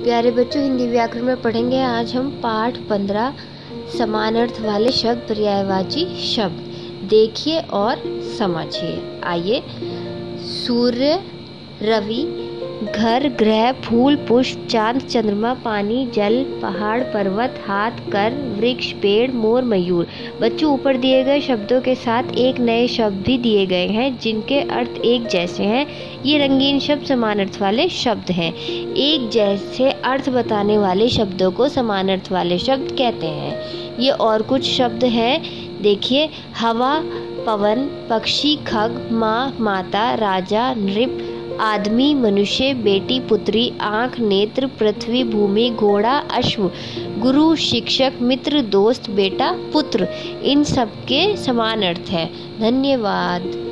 प्यारे बच्चों, हिंदी व्याकरण में पढ़ेंगे आज हम पाठ 15 समान अर्थ वाले शब्द, पर्यायवाची शब्द। देखिए और समझिए। आइए। सूर्य, रवि, घर, ग्रह, फूल, पुष्प, चांद, चंद्रमा, पानी, जल, पहाड़, पर्वत, हाथ, कर, वृक्ष, पेड़, मोर, मयूर। बच्चों, ऊपर दिए गए शब्दों के साथ एक नए शब्द भी दिए गए हैं जिनके अर्थ एक जैसे हैं। ये रंगीन शब्द समान अर्थ वाले शब्द हैं। एक जैसे अर्थ बताने वाले शब्दों को समान अर्थ वाले शब्द कहते हैं। ये और कुछ शब्द हैं, देखिए। हवा, पवन, पक्षी, खग, माँ, माता, राजा, नृप, आदमी, मनुष्य, बेटी, पुत्री, आँख, नेत्र, पृथ्वी, भूमि, घोड़ा, अश्व, गुरु, शिक्षक, मित्र, दोस्त, बेटा, पुत्र। इन सब के समान अर्थ है। धन्यवाद।